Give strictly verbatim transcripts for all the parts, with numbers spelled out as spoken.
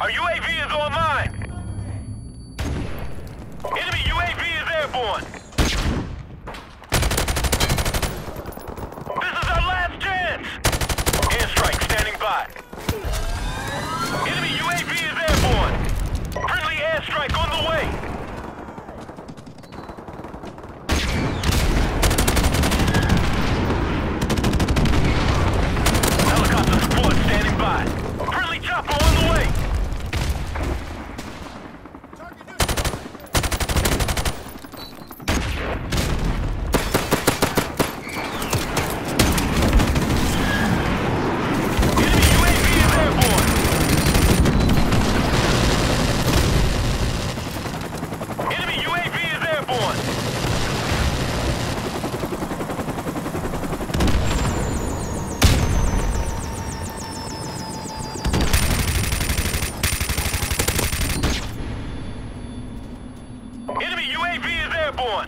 Our U A V is online. Enemy U A V is airborne. This is our last chance. Airstrike standing by. Enemy U A V is airborne. Friendly airstrike on the way. Helicopter support standing by. Friendly chopper on the way. Enemy U A V is airborne.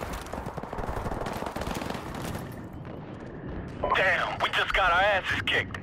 Damn, we just got our asses kicked.